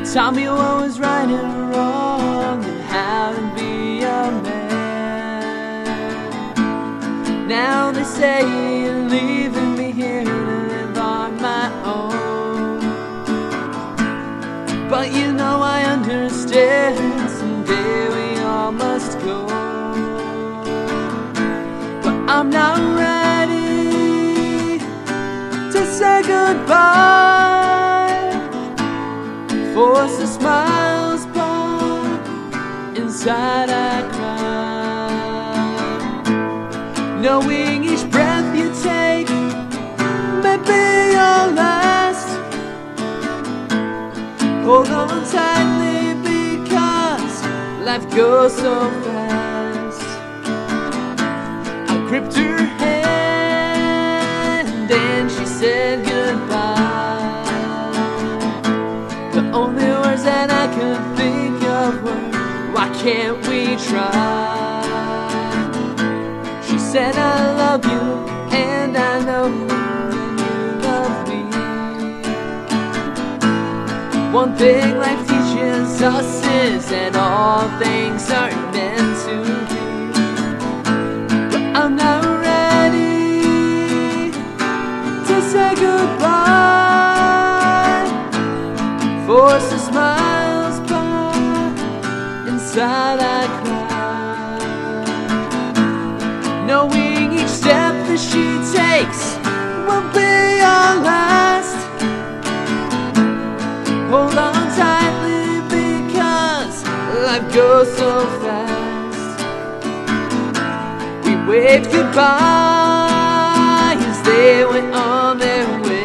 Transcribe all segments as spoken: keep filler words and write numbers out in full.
taught me what was right and wrong and how to be a man. Now they say you're leaving me here to live on my own, but you know I understand, someday we all must go. But I'm not ready to say goodbye. Force the smiles, but inside I cry, knowing each breath you take may be your last. Hold on tightly because life goes so fast. I gripped her hand and she said goodbye. The only words that I could think of were, why can't we try? She said I love you and I know that you love me. One thing life teaches us is that all things are meant to be. But I'm not ready to say goodbye. Force the smiles, but inside I cry, knowing each step that she takes will be our last. Hold on tightly because life goes so fast. We waved goodbye as they went on their way.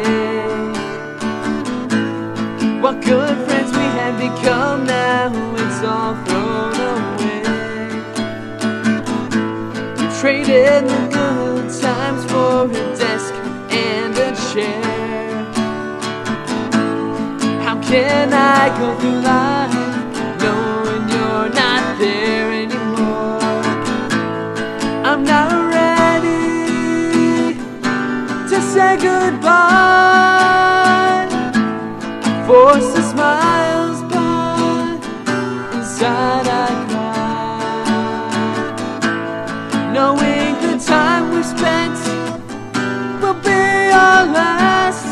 What good friends we had become, now it's all thrown away. We traded the good times for a desk and a chair. How can I go through life knowing you're not there anymore? I'm not ready to say goodbye. Force the smiles, but inside I cry, knowing the time we spent will be our last.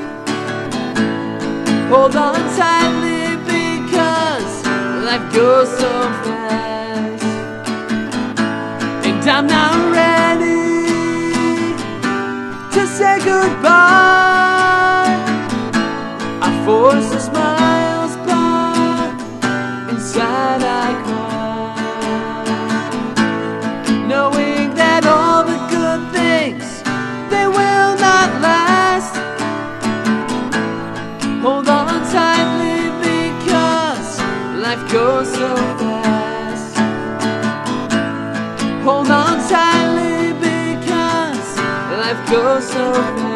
Hold on tightly because life goes so fast. And I'm not ready to say goodbye. I force the smiles, but inside I cry, knowing that all the good things, they will not last. Hold on tightly because life goes so fast. Hold on tightly because life goes so fast.